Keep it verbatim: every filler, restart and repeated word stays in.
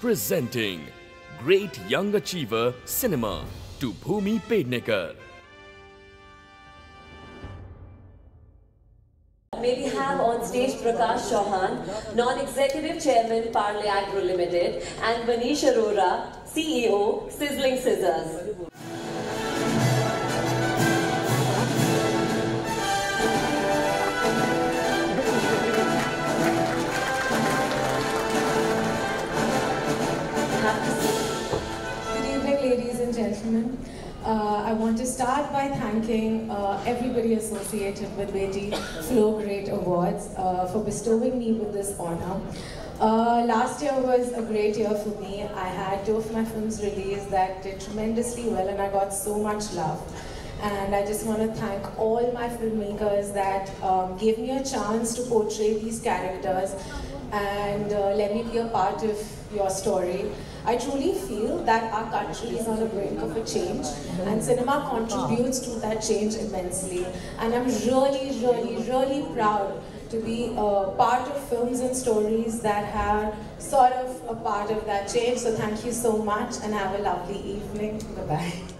presenting Great Young Achiever Cinema to Bhumi Pednekar. May we have on stage Prakash Chauhan, Non-Executive Chairman Parle Agro Limited, and Manish Arora, C E O, Sizzling Scissors. Good evening, ladies and gentlemen. Uh, I want to start by thanking uh, everybody associated with Beti Flow Great Awards uh, for bestowing me with this honor. Uh, last year was a great year for me. I had two of my films released that did tremendously well and I got so much love. And I just want to thank all my filmmakers that um, gave me a chance to portray these characters and uh, let me be a part of your story. I truly feel that our country is on the brink of a change and cinema contributes to that change immensely. And I'm really, really, really proud to be a part of films and stories that are sort of a part of that change. So thank you so much and have a lovely evening. Bye-bye.